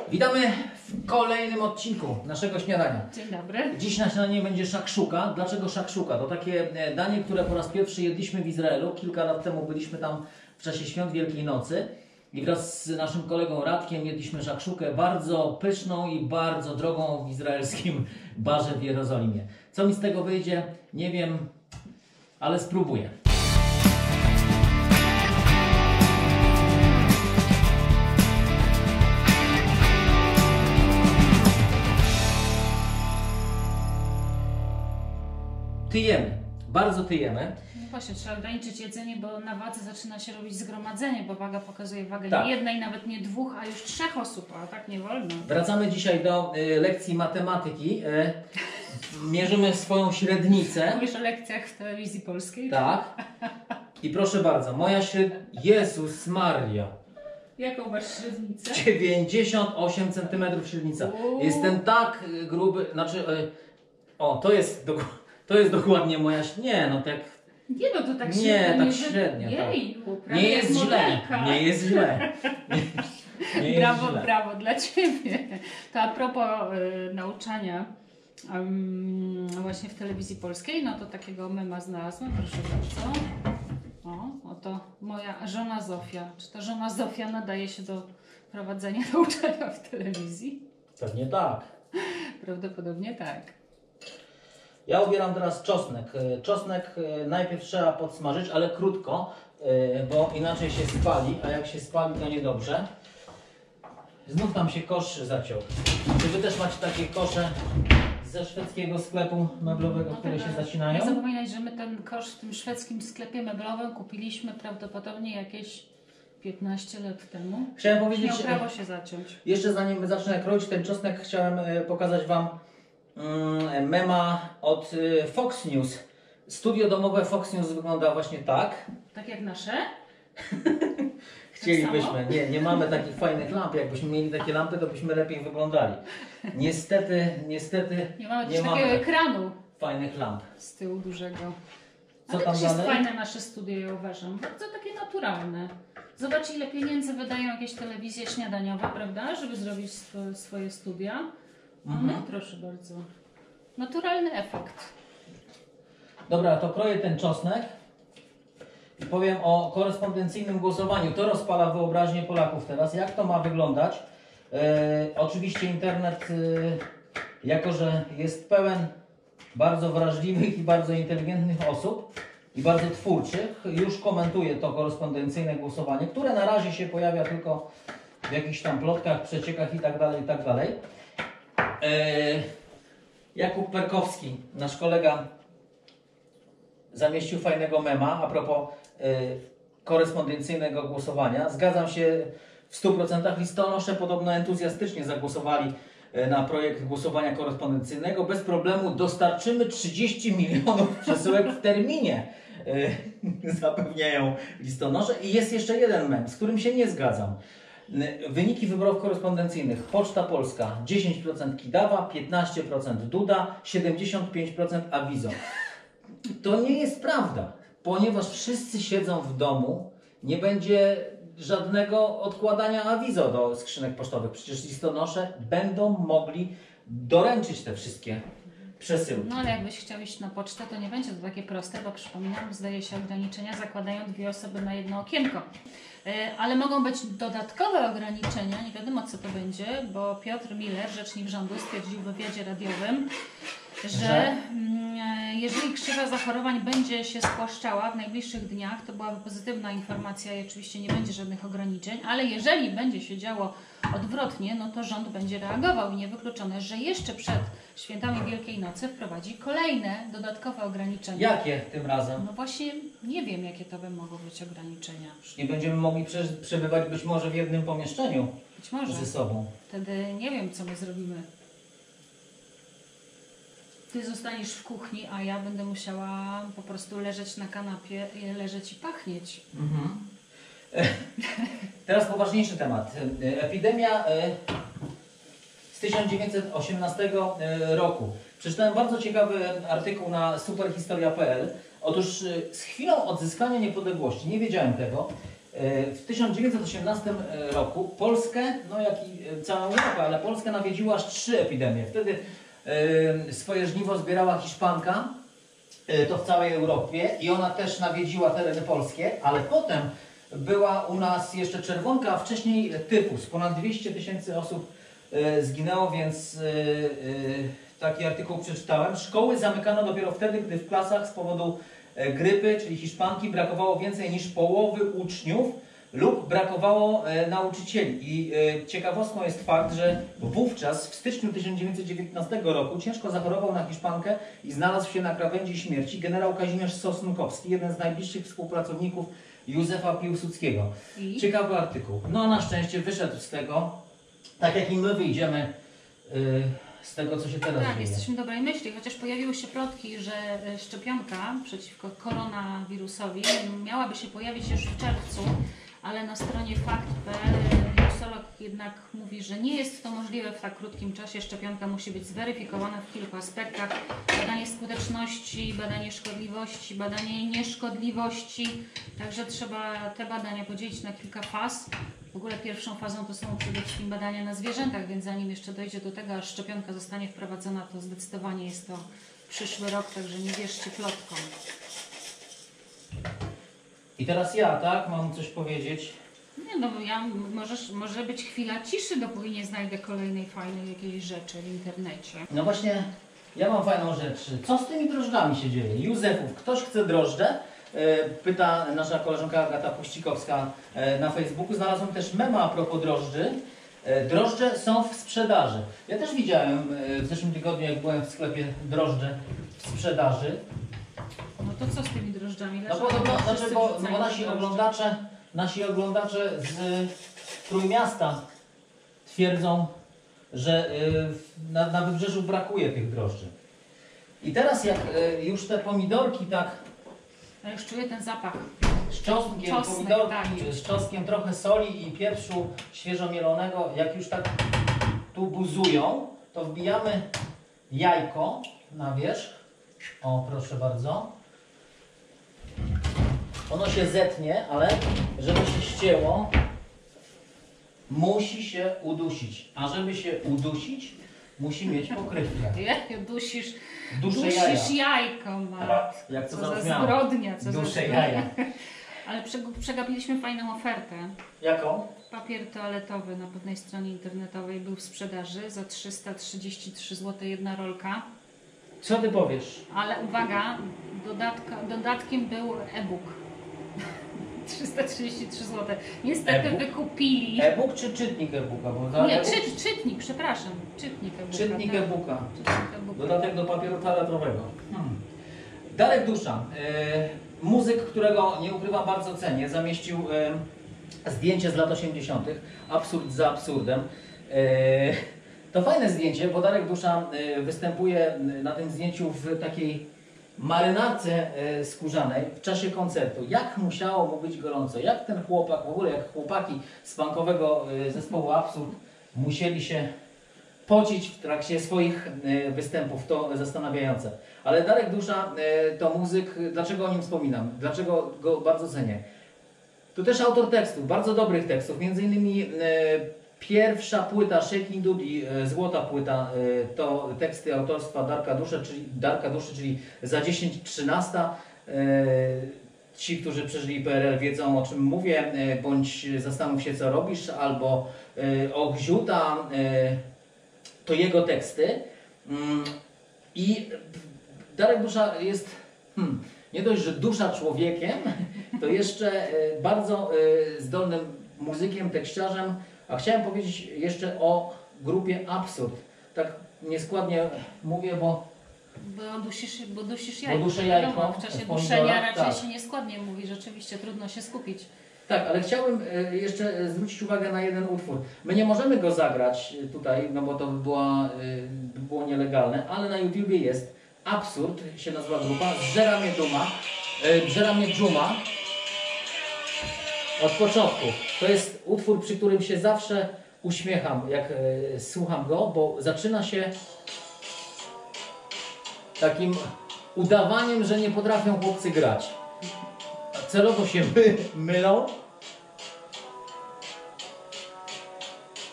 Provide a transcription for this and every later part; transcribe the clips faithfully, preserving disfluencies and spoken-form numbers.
Witamy w kolejnym odcinku naszego śniadania. Dzień dobry. Dziś na śniadanie będzie szakszuka. Dlaczego szakszuka? To takie danie, które po raz pierwszy jedliśmy w Izraelu. Kilka lat temu byliśmy tam w czasie świąt Wielkiej Nocy i wraz z naszym kolegą Radkiem jedliśmy szakszukę bardzo pyszną i bardzo drogą w izraelskim barze w Jerozolimie. Co mi z tego wyjdzie? Nie wiem, ale spróbuję. Tyjemy, bardzo tyjemy. No właśnie, trzeba ograniczyć jedzenie, bo na wadze zaczyna się robić zgromadzenie, bo waga pokazuje wagę Tak. nie jednej, nawet nie dwóch, a już trzech osób, a tak nie wolno. Wracamy dzisiaj do y, lekcji matematyki. Y, mierzymy swoją średnicę. Mówisz o lekcjach w telewizji polskiej? Tak. I proszę bardzo, moja średnica... Jezus Maria. Jaką masz średnicę? dziewięćdziesiąt osiem centymetrów średnica. Uuu. Jestem tak y, gruby, znaczy... Y, o, to jest, do, to jest dokładnie moja... Nie, no tak... Nie no, to tak Nie, średnio. tak że- średnio, Jej, tak. Nie jest źle, modelka. nie jest źle. Nie, nie jest Brawo, źle. brawo dla Ciebie. To a propos y, nauczania ym, właśnie w telewizji polskiej, no to takiego mema znalazłam, proszę bardzo. O, oto moja żona Zofia. Czy ta żona Zofia nadaje się do prowadzenia nauczania w telewizji? Pewnie tak. Prawdopodobnie tak. Ja ubieram teraz czosnek. Czosnek najpierw trzeba podsmażyć, ale krótko, bo inaczej się spali, a jak się spali, to niedobrze. Znów tam się kosz zaciął. Czy Wy też macie takie kosze ze szwedzkiego sklepu meblowego, które się zacinają? Nie zapominaj, że my ten kosz w tym szwedzkim sklepie meblowym kupiliśmy prawdopodobnie jakieś piętnaście lat temu. Chciałem powiedzieć, Miał prawo się zaciąć. jeszcze zanim zacznę kroić ten czosnek, chciałem pokazać Wam mema od Fox News. Studio domowe Fox News wygląda właśnie tak. Tak jak nasze? Chcielibyśmy. Nie, nie mamy takich fajnych lamp. Jakbyśmy mieli takie lampy, to byśmy lepiej wyglądali. Niestety, niestety Nie mamy nie też mamy takiego ekranu fajnych lamp. z tyłu dużego. Co Ale tam też jest dalej? fajne nasze studio, ja uważam. Bardzo takie naturalne. Zobacz, ile pieniędzy wydają jakieś telewizje śniadaniowe, prawda? Żeby zrobić swo swoje studia. Mhm. No proszę bardzo. Naturalny efekt. Dobra, to kroję ten czosnek i powiem o korespondencyjnym głosowaniu. To rozpala wyobraźnię Polaków teraz. Jak to ma wyglądać? E, oczywiście internet, e, jako że jest pełen bardzo wrażliwych i bardzo inteligentnych osób i bardzo twórczych, już komentuje to korespondencyjne głosowanie, które na razie się pojawia tylko w jakichś tam plotkach, przeciekach i tak dalej, i tak dalej. E, Jakub Perkowski, nasz kolega, zamieścił fajnego mema a propos y, korespondencyjnego głosowania. Zgadzam się w stu procentach. Listonosze podobno entuzjastycznie zagłosowali y, na projekt głosowania korespondencyjnego. Bez problemu dostarczymy trzydzieści milionów przesyłek w terminie, y, zapewniają listonosze. I jest jeszcze jeden mem, z którym się nie zgadzam. Y, Wyniki wyborów korespondencyjnych. Poczta Polska dziesięć procent Kidawa, piętnaście procent Duda, siedemdziesiąt pięć procent Awizo. To nie jest prawda, ponieważ wszyscy siedzą w domu, nie będzie żadnego odkładania awizo do skrzynek pocztowych. Przecież listonosze będą mogli doręczyć te wszystkie przesyłki. No ale jakbyś chciał iść na pocztę, to nie będzie to takie proste, bo przypominam, zdaje się, ograniczenia zakładają dwie osoby na jedno okienko. Yy, ale mogą być dodatkowe ograniczenia, nie wiadomo co to będzie, bo Piotr Miller, rzecznik rządu, stwierdził w wywiadzie radiowym, że, Że? że jeżeli krzywa zachorowań będzie się spłaszczała w najbliższych dniach, to byłaby pozytywna informacja i oczywiście nie będzie żadnych ograniczeń, ale jeżeli będzie się działo odwrotnie, no to rząd będzie reagował i niewykluczone, że jeszcze przed świętami Wielkiej Nocy wprowadzi kolejne dodatkowe ograniczenia. Jakie tym razem? No właśnie nie wiem, jakie to by mogły być ograniczenia. Nie będziemy mogli prze przebywać być może w jednym pomieszczeniu Być może. ze sobą. Wtedy nie wiem, co my zrobimy. Ty zostaniesz w kuchni, a ja będę musiała po prostu leżeć na kanapie, leżeć i pachnieć. Mhm. Teraz poważniejszy temat. Epidemia z tysiąc dziewięćset osiemnastego roku. Przeczytałem bardzo ciekawy artykuł na superhistoria kropka p l. Otóż z chwilą odzyskania niepodległości, nie wiedziałem tego, W tysiąc dziewięćset osiemnastym roku Polskę, no jak i całą Europę, ale Polskę nawiedziła aż trzy epidemie. Wtedy swoje żniwo zbierała Hiszpanka, to w całej Europie, i ona też nawiedziła tereny polskie, ale potem była u nas jeszcze czerwonka, a wcześniej tyfus. Ponad dwieście tysięcy osób zginęło, więc taki artykuł przeczytałem. Szkoły zamykano dopiero wtedy, gdy w klasach z powodu grypy, czyli hiszpanki, brakowało więcej niż połowy uczniów lub brakowało nauczycieli. I ciekawostką jest fakt, że wówczas w styczniu tysiąc dziewięćset dziewiętnastego roku ciężko zachorował na hiszpankę i znalazł się na krawędzi śmierci generał Kazimierz Sosnkowski, jeden z najbliższych współpracowników Józefa Piłsudskiego. I? Ciekawy artykuł. No na szczęście wyszedł z tego, tak jak i my wyjdziemy yy, z tego, co się teraz Tak, dzieje. jesteśmy dobrej myśli, chociaż pojawiły się plotki, że szczepionka przeciwko koronawirusowi miałaby się pojawić już w czerwcu, ale na stronie fakt kropka pe el wirusolog jednak mówi, że nie jest to możliwe w tak krótkim czasie. Szczepionka musi być zweryfikowana w kilku aspektach. Badanie skuteczności, badanie szkodliwości, badanie nieszkodliwości. Także trzeba te badania podzielić na kilka faz. W ogóle pierwszą fazą to są przede wszystkim badania na zwierzętach, więc zanim jeszcze dojdzie do tego, aż szczepionka zostanie wprowadzona, to zdecydowanie jest to przyszły rok, także nie wierzcie plotkom. I teraz ja, tak? Mam coś powiedzieć. Nie no, ja, możesz, może być chwila ciszy, dopóki nie znajdę kolejnej fajnej jakiejś rzeczy w internecie. No właśnie, ja mam fajną rzecz. Co z tymi drożdżami się dzieje? Józefów, ktoś chce drożdże? Pyta nasza koleżanka Agata Puścikowska na Facebooku. Znalazłem też mema a propos drożdży. Drożdże są w sprzedaży. Ja też widziałem w zeszłym tygodniu, jak byłem w sklepie, drożdże w sprzedaży. No to co z tymi drożdżami? No bo, bo, znaczy, bo, no bo nasi oglądacze, nasi oglądacze z Trójmiasta twierdzą, że na, na wybrzeżu brakuje tych drożdży. I teraz jak już te pomidorki tak... Ja już czuję ten zapach. Z czosnkiem, Czosnek, pomidorki, tak. z czosnkiem, trochę soli i pieprzu świeżo mielonego. Jak już tak tu buzują, to wbijamy jajko na wierzch. O, proszę bardzo. Ono się zetnie, ale żeby się ścięło, musi się udusić. A żeby się udusić, musi mieć pokrywkę. Jak dusisz, Duszę dusisz jaja. jajko, Mat. Jak to Co za zabrzmiało. zbrodnia, co za Duszę zbrodnia. jaja. Ale przegapiliśmy fajną ofertę. Jaką? Papier toaletowy na pewnej stronie internetowej był w sprzedaży za trzysta trzydzieści trzy złote jedna rolka. Co ty powiesz? Ale uwaga, dodatka, dodatkiem był e-book. trzysta trzydzieści trzy złote. Niestety E-book? wykupili. E-book czy czytnik e-booka? Bo Nie, e-book... czyt, czytnik, przepraszam. Czytnik e-booka. Czytnik tak. e-booka. Czytnik e-booka. Dodatek do papieru toaletowego. Hmm. Darek Dusza, e, muzyk, którego nie ukrywam bardzo cenię, zamieścił e, zdjęcie z lat osiemdziesiątych. Absurd za absurdem. E, to fajne zdjęcie, bo Darek Dusza e, występuje na tym zdjęciu w takiej marynarce e, skórzanej w czasie koncertu. Jak musiało mu być gorąco, jak ten chłopak, w ogóle jak chłopaki z punkowego e, zespołu Absurd musieli się pocić w trakcie swoich e, występów, to zastanawiające. Ale Darek Dusza e, to muzyk, dlaczego o nim wspominam, dlaczego go bardzo cenię. To też autor tekstów, bardzo dobrych tekstów, między innymi e, pierwsza płyta Shaking Doody, e, złota płyta, e, to teksty autorstwa Darka Duszy, czyli, Darka Duszy, czyli za dziesięć trzynaście. E, ci, którzy przeżyli P R L, wiedzą, o czym mówię, e, bądź zastanów się, co robisz, albo e, o Gziuta, e, to jego teksty. Mm, I Darek Dusza jest hmm, nie dość, że dusza człowiekiem, to jeszcze e, bardzo e, zdolnym muzykiem, tekściarzem. A chciałem powiedzieć jeszcze o grupie Absurd. Tak nieskładnie mówię, bo... Bo dusisz, bo dusisz jajko. Bo duszę jajko Wiadomo, w czasie w pomidorach, duszenia raczej tak. się nieskładnie mówi, rzeczywiście trudno się skupić. Tak, ale chciałbym e, jeszcze zwrócić uwagę na jeden utwór. My nie możemy go zagrać tutaj, no bo to by, była, e, by było nielegalne, ale na YouTubie jest. Absurd się nazywa grupa. Zżera mnie duma. E, Zżera mnie dżuma. Od początku. To jest utwór, przy którym się zawsze uśmiecham, jak e, słucham go, bo zaczyna się takim udawaniem, że nie potrafią chłopcy grać. Celowo się my, mylą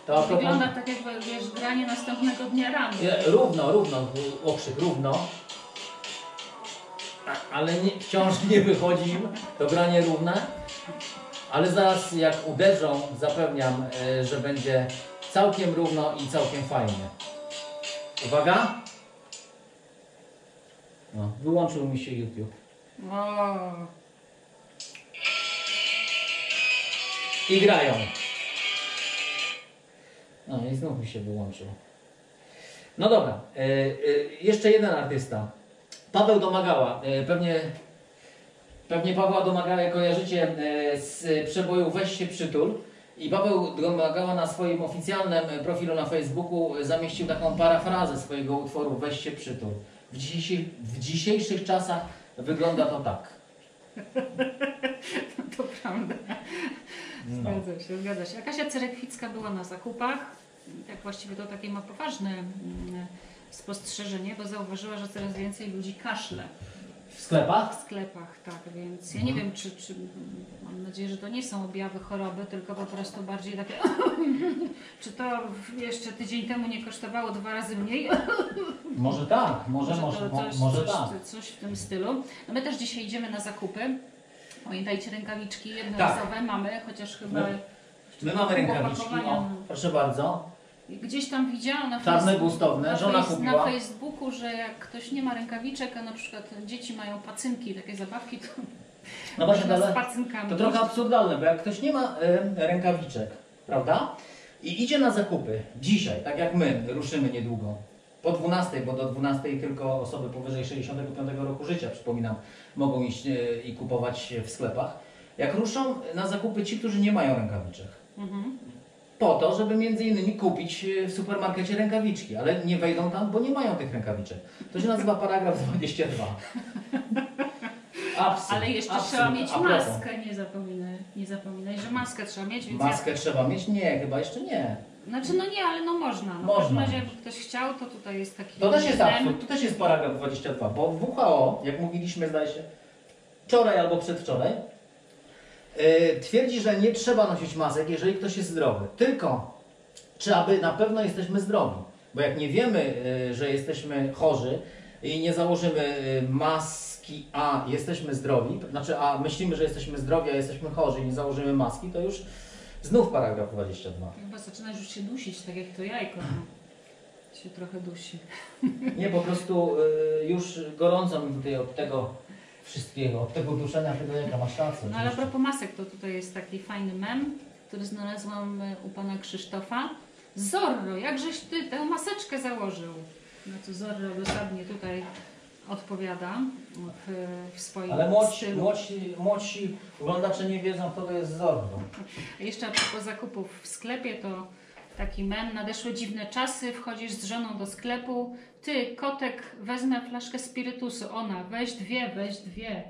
To a propos- Wygląda tak jakby, wiesz, granie następnego dnia rano. Nie, Równo, równo, okrzyk, równo. A- Ale nie, wciąż nie wychodzi im to granie równe. Ale zaraz jak uderzą, zapewniam, e, że będzie całkiem równo i całkiem fajnie. Uwaga! No, wyłączył mi się YouTube. O, I grają. No i znów mi się wyłączył. No dobra, e, e, jeszcze jeden artysta. Paweł Domagała. E, pewnie, pewnie Pawła Domagałę kojarzycie e, z przeboju Weź się przytul. I Paweł Domagała na swoim oficjalnym profilu na Facebooku zamieścił taką parafrazę swojego utworu Weź się przytul. W, dzisiejszy, w dzisiejszych czasach wygląda to tak. to prawda. No. Zgadza się, zgadza się. A Kasia Cerekwicka była na zakupach. Tak właściwie to takie ma poważne mm, spostrzeżenie, bo zauważyła, że coraz więcej ludzi kaszle W sklepach? w sklepach, tak, więc ja nie wiem, czy, czy mam nadzieję, że to nie są objawy choroby, tylko po prostu bardziej takie czy to jeszcze tydzień temu nie kosztowało dwa razy mniej? Może tak, może, może, to, mo- coś, może coś, tak. coś w tym stylu. No my też dzisiaj idziemy na zakupy. Pamiętajcie, rękawiczki jednorazowe mamy, chociaż chyba... My- My mamy rękawiczki, o, proszę bardzo. Gdzieś tam widziałam na, Czarne, fejs- gustowne, na, żona fejs- kupiła. na Facebooku, że jak ktoś nie ma rękawiczek, a na przykład dzieci mają pacynki, takie zabawki, to No właśnie, można z ale pacynkami. to trochę absurdalne, bo jak ktoś nie ma e, rękawiczek, prawda? I idzie na zakupy dzisiaj, tak jak my ruszymy niedługo, po dwunastej, bo do dwunastej tylko osoby powyżej sześćdziesiątego piątego roku życia, przypominam, mogą iść e, i kupować w sklepach. Jak ruszą na zakupy ci, którzy nie mają rękawiczek. Mhm. Po to, żeby między innymi kupić w supermarkecie rękawiczki, ale nie wejdą tam, bo nie mają tych rękawiczek. To się nazywa paragraf dwadzieścia dwa. Absurd, Ale jeszcze absurd. trzeba mieć A propos, maskę, nie zapominaj, nie zapominaj, że maskę trzeba mieć, więc Maskę trzeba mieć? Nie, chyba jeszcze nie. ja, znaczy no nie, ale no można. No, Można w każdym razie mieć. jakby ktoś chciał, to tutaj jest taki... To też jest ten- absurd, to też jest paragraf dwadzieścia dwa, bo W H O, jak mówiliśmy, zdaje się, wczoraj albo przedwczoraj, yy, twierdzi, że nie trzeba nosić masek, jeżeli ktoś jest zdrowy. Tylko, czy aby na pewno jesteśmy zdrowi? Bo jak nie wiemy, yy, że jesteśmy chorzy i nie założymy yy, maski, a jesteśmy zdrowi, znaczy, a myślimy, że jesteśmy zdrowi, a jesteśmy chorzy i nie założymy maski, to już znów paragraf dwadzieścia dwa. Chyba zaczynasz już się dusić, tak jak to jajko. No. Się trochę dusi. Nie, po prostu y, już gorąco mi tutaj od tego wszystkiego, od tego duszenia tego jaka masz rację. No ale a oczywiście. propos masek, to tutaj jest taki fajny mem, który znalazłam y, u pana Krzysztofa. Zorro, jakżeś ty tę maseczkę założył? No to Zorro dosadnie tutaj odpowiada w, w swoim Ale młodsi, stylu. młodsi, młodsi oglądacze nie wiedzą, kto to jest Zorro. A jeszcze a propos zakupów w sklepie, to taki mem, nadeszły dziwne czasy, wchodzisz z żoną do sklepu, ty, kotek, wezmę flaszkę spirytusu, ona, weź dwie, weź dwie.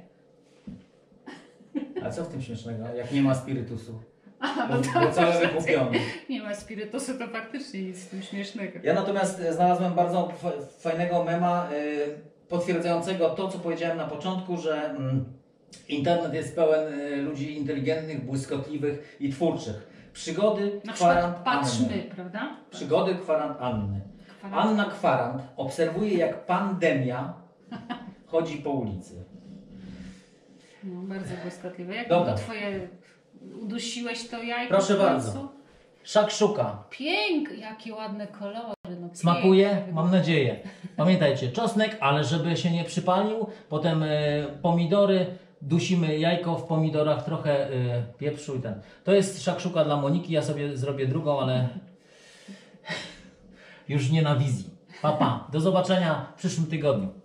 A co w tym śmiesznego, jak nie ma spirytusu? A, Bo, no bo to cały wykupiony. nie ma spirytusu, to faktycznie nic z tym śmiesznego. Ja natomiast e, znalazłem bardzo fa- fajnego mema y, potwierdzającego to, co powiedziałem na początku, że mm, internet jest pełen y, ludzi inteligentnych, błyskotliwych i twórczych. Przygody Na kwarant przykład patrzmy, Anny. prawda? Przygody kwarant Anny. Kwarant. Anna Kwarant obserwuje, jak pandemia chodzi po ulicy. No, bardzo błyskotliwe. Jak Dobra. to twoje udusiłeś to jajko? Proszę w końcu? bardzo. Szakszuka. Pięknie, jakie ładne kolory. No, Smakuje? pięknie. Mam nadzieję. Pamiętajcie, czosnek, ale żeby się nie przypalił. Potem e, pomidory. Dusimy jajko w pomidorach, trochę e, pieprzu i ten. To jest szakszuka dla Moniki. Ja sobie zrobię drugą, ale już nie na wizji. Pa, pa. Do zobaczenia w przyszłym tygodniu.